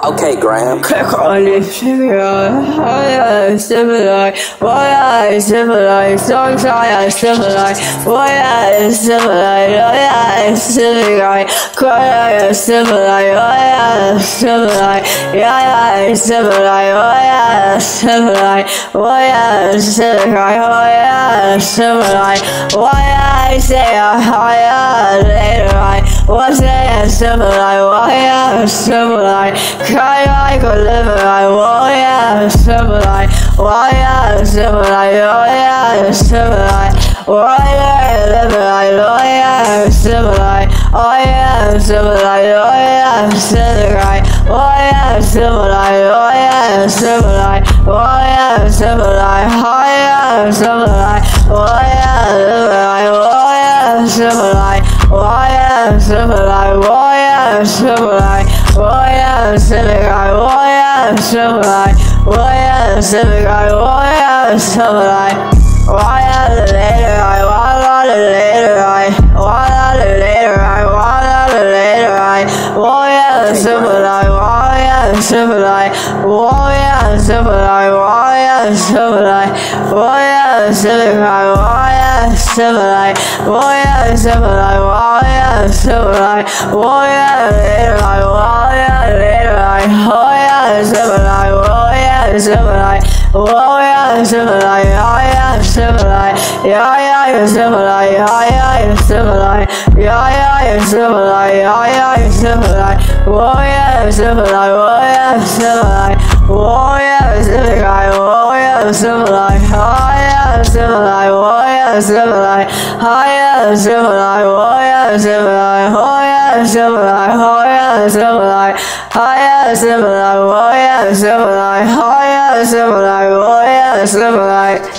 Okay, Graham. Click on this video. I similar. Why I similar? Songs I similar. Why I similar? I similar. Cry I similar. Why I similar? I similar. Why I similar? Why I similar? Why I similar? Why I say I later? What's that similar? Why I similar? Cry like a liver, why I similar? Why I similar? Why I similar? Why I liver? Why I similar? Why I similar? Why I similar? Why I similar? Why I similar? Why I similar? Why I similar? Why I liver? Why I similar? Why I similar? Why I similar? Why I similar? Why I similar? Why I similar? Why I similar? Why I later? Why I later? Why I later? Why I later? Why I similar? Why I similar? Why I similar? Why I similar? Why I similar? Why I similar? Why I similar? Why I similar? Why I later? Why I later? Why I similar? Why I similar? Why I similar? Why I similar? Yeah, I similar. Yeah, I similar. Yeah, I similar. Yeah, I similar. Why I similar? Why I similar? Why I similar? Why I similar? Why I similar? Why I similar? Why I similar? Why I similar? Why I similar? Why I similar? Why I similar? Why I similar? Why I similar? Why I similar?